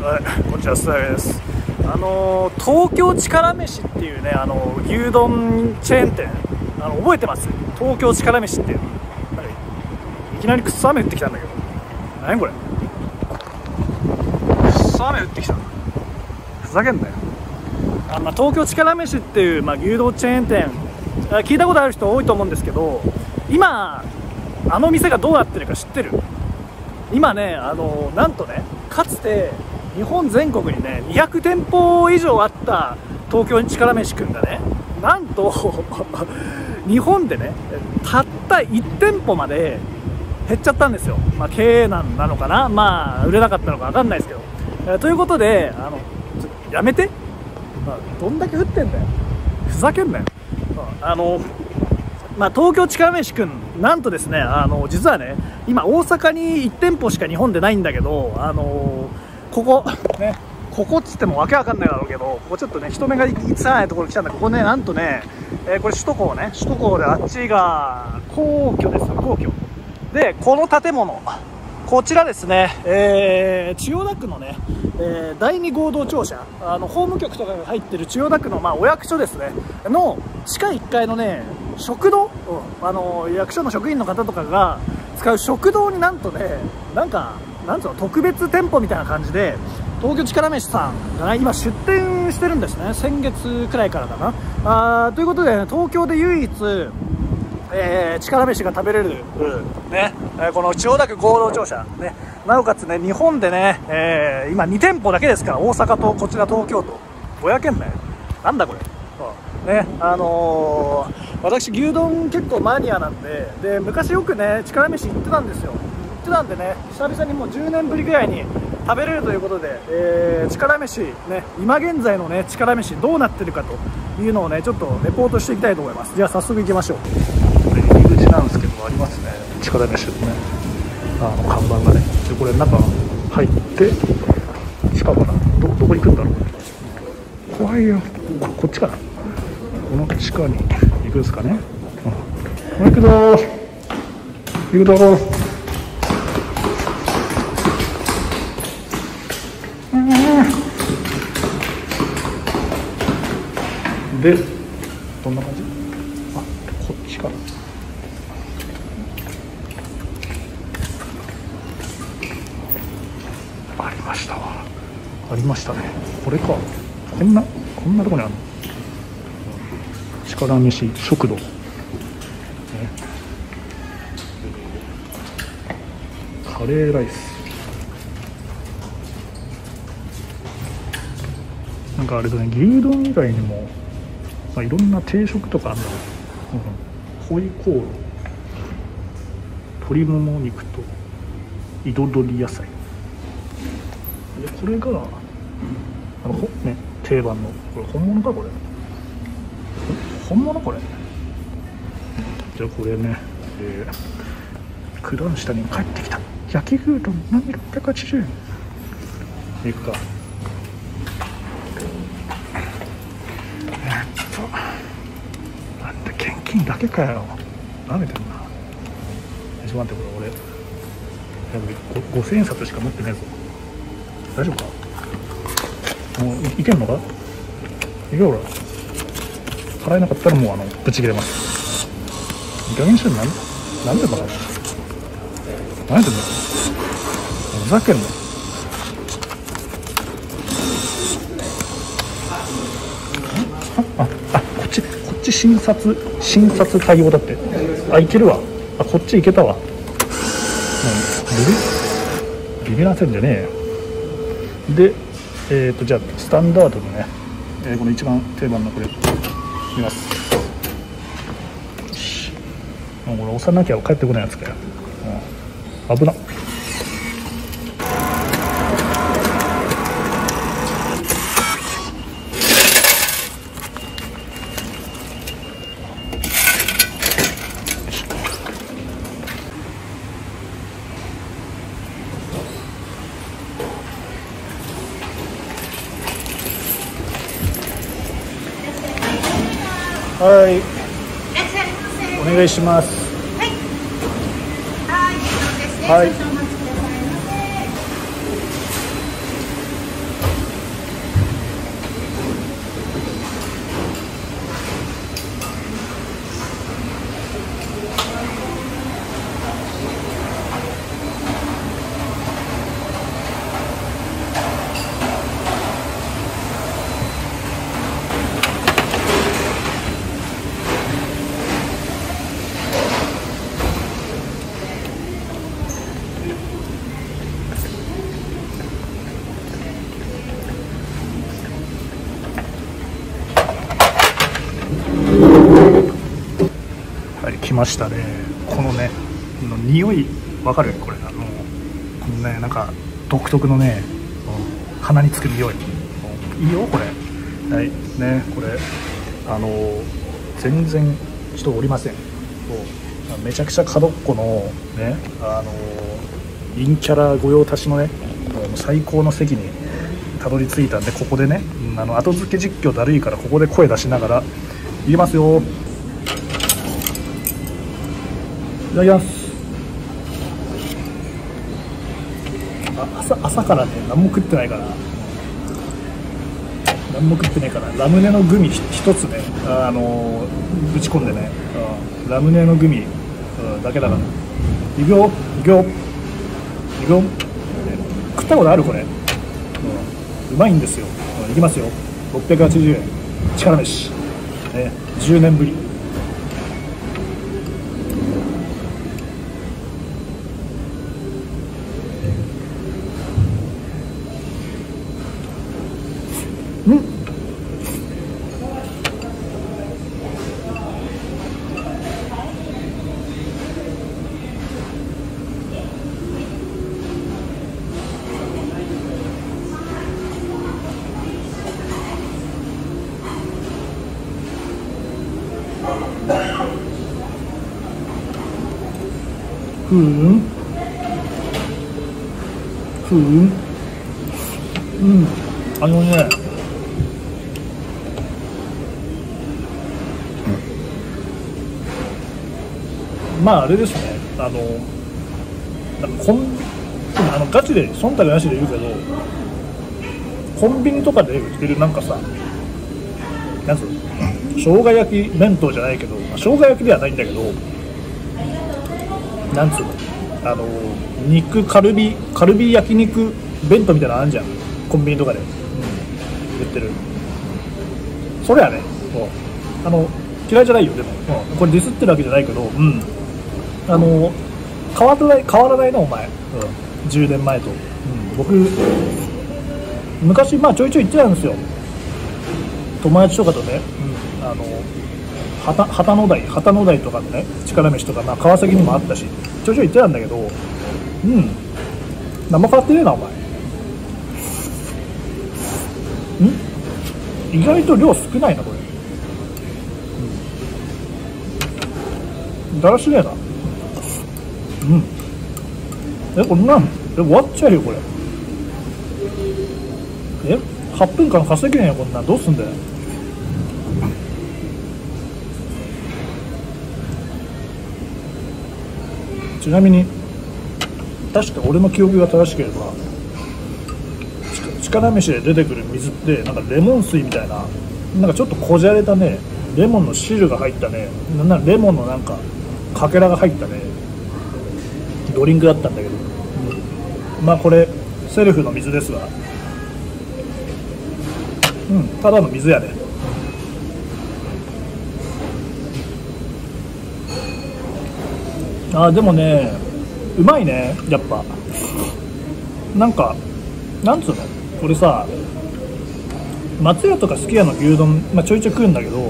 はい、こんにちは、須田です。東京力飯っていうね、牛丼チェーン店、覚えてます？東京力飯っていう。いきなりくっそ雨降ってきたんだけど、何これ、くっそ雨降ってきた。ふざけんなよ。東京力飯っていう、牛丼チェーン店、聞いたことある人多いと思うんですけど、今あの店がどうなってるか知ってる？今ね、なんとね、かつて日本全国にね200店舗以上あった東京力飯くんがね、なんと日本でねたった1店舗まで減っちゃったんですよ。経営難なのかな、売れなかったのか分かんないですけど、ということでやめて、どんだけ降ってんだよ、ふざけんなよ。東京力飯くん、なんとですね、実はね、今大阪に1店舗しか日本でないんだけど、ここね、ここっつってもわけわかんないだろうけど、ここちょっとね人目がつかないところに来たんだ。ここね、なんとね、これ首都高ね、首都高で、あっちが皇居ですよ、皇居で、この建物、こちらですね、千代田区のね、第2合同庁舎、法務局とかが入ってる千代田区の、お役所ですねの地下1階のね食堂、役所の職員の方とかが使う食堂に、なんとね、なんつうの、特別店舗みたいな感じで東京力飯さんが、ね、今出店してるんですね。先月くらいからかな。ということで、ね、東京で唯一力飯が食べれる、ね、この千代田区合同庁舎、ね、なおかつね、日本でね、今2店舗だけですから、大阪とこちら東京都、500円だよ。なんだこれ、ね、私牛丼結構マニアなんで、昔よくね力飯行ってたんですよ。行ってたんでね、久々にもう10年ぶりぐらいに食べれるということで、力飯ね、今現在のね力飯どうなってるかというのをね、ちょっとレポートしていきたいと思います。じゃあ早速行きましょう。入り口なんですけど、ありますね、力飯のね、看板がね。でこれ中入って地下かな、どこ行くんだろう、怖いよ。こっちかな、この地下に行くんですかね。行くぞー、行くぞー。で、どんな感じ？こっちかな。ありましたわ。ありましたね。これか。こんなとこにあるの。力飯食堂。ね、カレーライス。なんかあれだね、牛丼以外にも、いろんな定食とかあるんだけど、ホイコーロー、鶏もも肉と彩り野菜で、これがね、定番の、これ本物か、これ本物、これ。じゃあこれね、九段下に帰ってきた焼き牛丼680円いくか。なんで現金だけかよ、なめてんな。ちょっと待って、これ俺5000円札しか持ってないぞ。大丈夫か、もういけんのか、いけよ。払えなかったらもうぶち切れます。いい加減にしてんの、なんでバカだ、何やってんだよ、ふざけんな。こっち診察対応だって。いけるわ。こっち行けたわ。ビビらせんじゃねえよ。で、じゃあスタンダードのね、この一番定番のこれ見ます。よし、もうこれ押さなきゃ帰ってこないやつかよ。危なっ。はい、お願いします。はい。 ましたね。このね匂いわかる？これこのねなんか独特のね、鼻につく匂い、いいよこれ。はいね、これ全然人おりません。めちゃくちゃ角っこのね陰キャラ御用達のね最高の席にたどり着いたんで、ここでね、後付け実況だるいからここで声出しながら言いますよ。いただきます。朝からね何も食ってないから、ラムネのグミ一つねぶち込んでね、ラムネのグミ、だけだからいくよ食ったことあるこれ、うまいんですよ。いきますよ。680円力飯、ね、10年ぶり。ね、まああれですね、なんかガチで忖度なしで言うけど、コンビニとかで売ってるなんかさ、なんつうの生姜焼き弁当じゃないけど、生姜焼きではないんだけど、なんつうのカルビ焼肉弁当みたいなのあるじゃん、コンビニとかで、売ってる。それはね、嫌いじゃないよ。でも、これディスってるわけじゃないけど、変わらないなお前、10年前と、僕昔ちょいちょい行ってたんですよ、友達とかとね、旗の台とかのね力飯とか、川崎にもあったしちょいちょい行ってたんだけど、何も変わってねえなお前。意外と量少ないなこれ、だらしねえな。こんなん終わっちゃうよこれ。8分間稼げねえよこんなん。どうすんだよ。ちなみに確か俺の記憶が正しければ、力飯で出てくる水ってなんかレモン水みたいな、なんかちょっとこじゃれたねレモンの汁が入ったね、レモンのなんかかけらが入ったねドリンクだったんだけど、これセルフの水ですが、ただの水やね。でもねうまいねやっぱ。なんかなんつうの、俺さ松屋とかすき家の牛丼、ちょいちょい食うんだけど、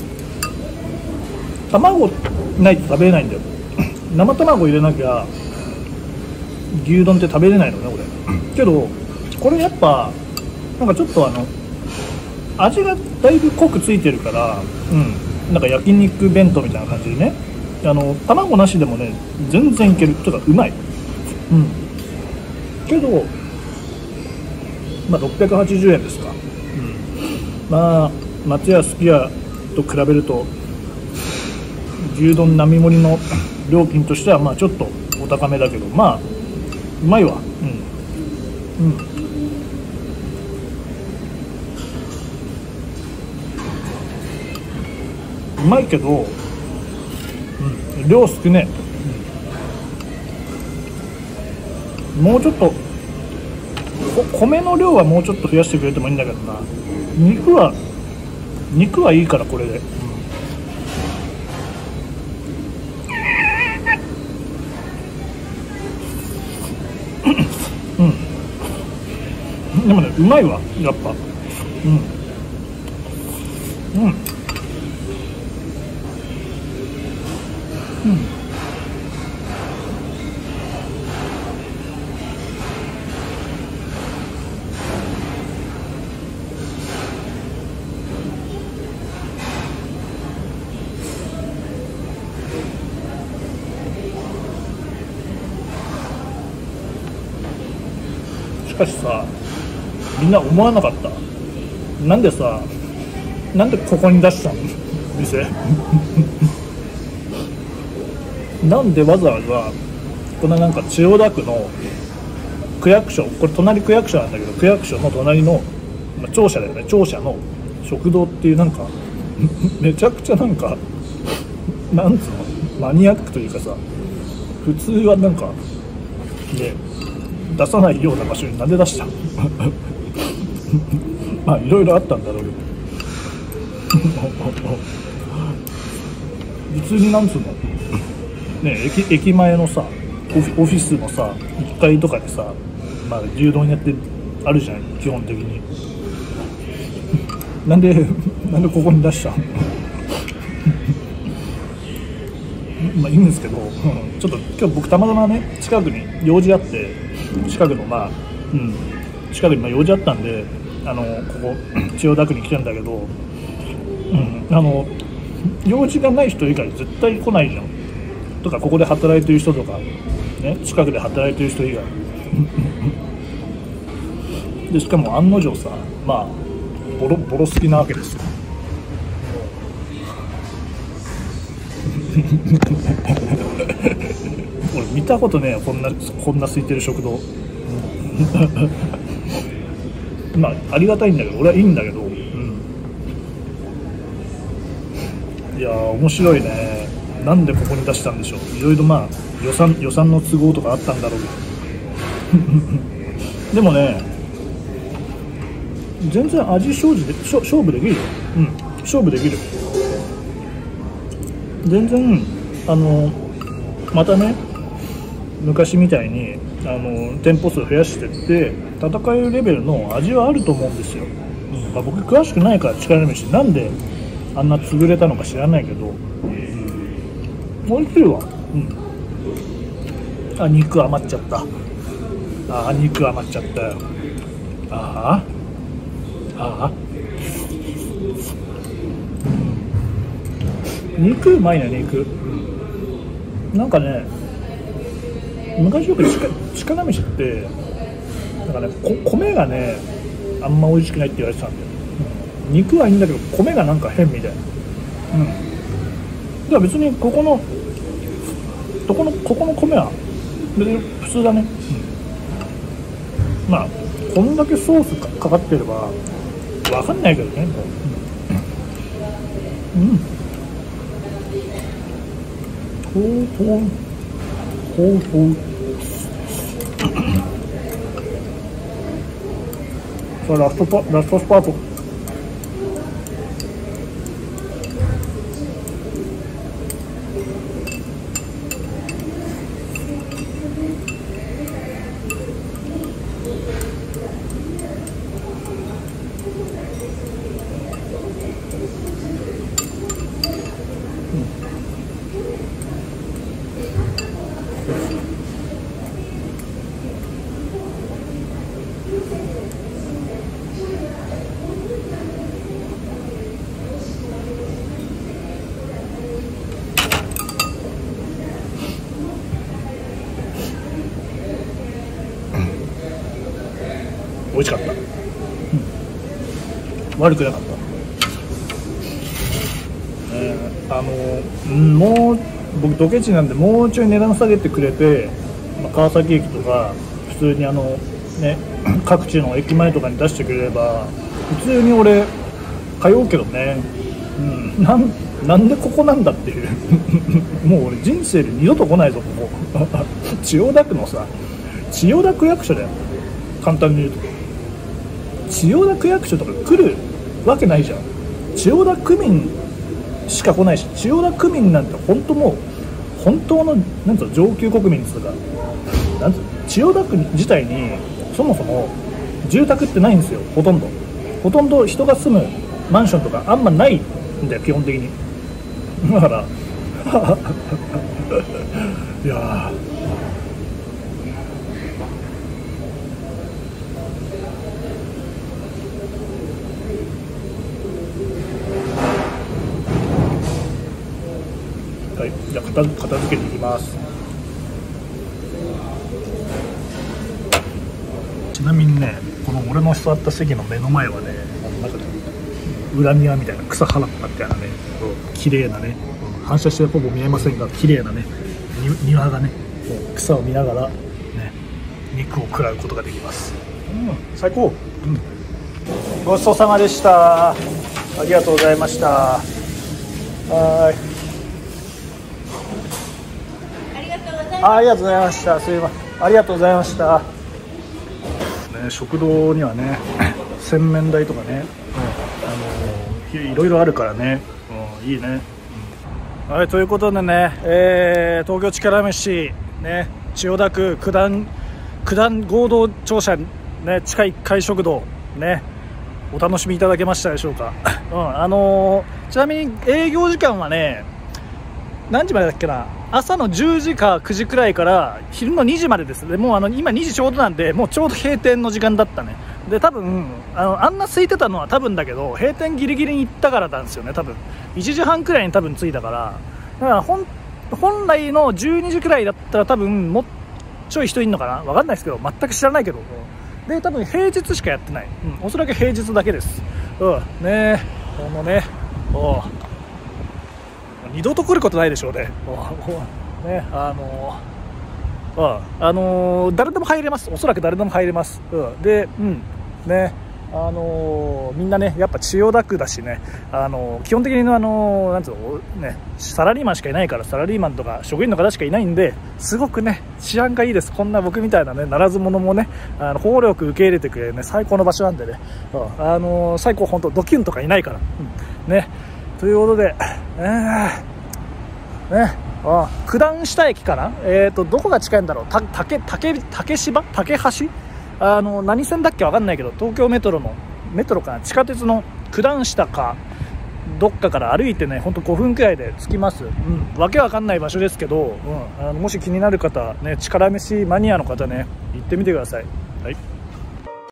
卵ないと食べれないんだよ生卵入れなきゃ牛丼って食べれないのね俺。けどこれやっぱなんかちょっと味がだいぶ濃くついてるから、なんか焼肉弁当みたいな感じでね、卵なしでもね全然いけるとかうまい。けど680円ですか。松屋すき家と比べると牛丼並盛りの料金としてはちょっとお高めだけど、うまいわ。うまいけど、量少ねえ。もうちょっと米の量はもうちょっと増やしてくれてもいいんだけどな。肉はいいからこれで。でもねうまいわやっぱ。 かしさ、みんな思わなかった？なんでさ、なんでここに出したの店なんでわざわざこのなんか千代田区の区役所、これ隣区役所なんだけど、区役所の隣の、庁舎だよね、庁舎の食堂っていうなんかめちゃくちゃなんかなんつうの、マニアックというかさ、普通はなんかね出さないような場所になんで出したまあいろいろあったんだろうけど普通になんつうのね、駅前のさオフィスのさ1階とかでさ、まあ牛丼やってあるじゃん基本的になんでここに出したのまあいいんですけど、ちょっと今日僕たまたまね近くに用事あって、近くの近くに用事あったんで、ここ千代田区に来てんだけど、用事がない人以外絶対来ないじゃん。とかここで働いてる人とかね、近くで働いてる人以外で、しかも案の定さ、まあボロ好きなわけですよ俺見たことねえよ、こんな空いてる食堂まあありがたいんだけど、俺はいいんだけど、いやー面白いね。なんでここに出したんでしょう。いろいろまあ予算の都合とかあったんだろうけどでもね、全然味勝負できるよ。勝負できる。全然またね昔みたいに店舗数増やしてって戦えるレベルの味はあると思うんですよ。まあ、僕詳しくないから力試しなんであんな潰れたのか知らないけど、美味しいわ。あ、肉余っちゃった。肉余っちゃったよ。肉うまいね。肉なんかね、昔よく力飯ってなんかね、米がねあんま美味しくないって言われてたんだよ。肉はいいんだけど米がなんか変みたいな。だから別にここの米は別に普通だね。まあこんだけソースかかってればわかんないけどね。さあラストスパート。美味しかった、悪くなかった。もう僕ドケチなんでもうちょい値段下げてくれて、川崎駅とか普通に各地の駅前とかに出してくれれば普通に俺通うけどね。なんでここなんだっていうもう俺人生で二度と来ないぞここ千代田区のさ、千代田区役所だよ、簡単に言うと。千代田区役所とか来るわけないじゃん。千代田区民しか来ないし、千代田区民なんて本当のなんつうの上級国民とか、なんつうの、千代田区自体にそもそも住宅ってないんですよ。ほとんど人が住むマンションとかあんまないんだよ基本的に。だからいやはい、じゃあ片付けていきます。ちなみみにね、この俺の座った席の目の前はね、なんか裏庭みたいな、草原っぱみたいなね、綺麗なね、反射してほぼ見えませんが綺麗なね庭がね、草を見ながら、ね、肉を食らうことができます。最高、ごちそうさまでした。ありがとうございました。はい、ありがとうございました。すいません、ありがとうございました。ね、食堂にはね、洗面台とかね、いろいろあるからね、いいね。はい、ということでね、東京力飯、ね、千代田区九段合同庁舎、ね、地下1階食堂、ね、お楽しみいただけましたでしょうか。ちなみに営業時間はね、何時までだっけな、朝の10時か9時くらいから昼の2時までです。でもう今2時ちょうどなんで、もうちょうど閉店の時間だったね。で多分あんな空いてたのは多分だけど、閉店ギリギリに行ったからなんですよね。多分1時半くらいに多分着いたから、だから本来の12時くらいだったら多分もうちょい人いんのかな、分かんないですけど、全く知らないけど。で多分平日しかやってない、おそらく平日だけです。ね、このね、二度と来ることないでしょうね。ね、誰でも入れます。おそらく誰でも入れます。で、ね、みんなね、やっぱ千代田区だしね、基本的になんつうのね、サラリーマンしかいないから、サラリーマンとか職員の方しかいないんで、すごくね治安がいいです。こんな僕みたいなねならず者もね、快く受け入れてくれるね、最高の場所なんでね、最高、本当ドキュンとかいないから、ね、ということで、ね、九段下駅かな、どこが近いんだろう、竹橋、何線だっけ分かんないけど、東京メトロかな、地下鉄の九段下かどっかから歩いてね、ほんと5分くらいで着きます。わけわかんない場所ですけど、もし気になる方ね、力飯マニアの方ね、行ってみてください。はい。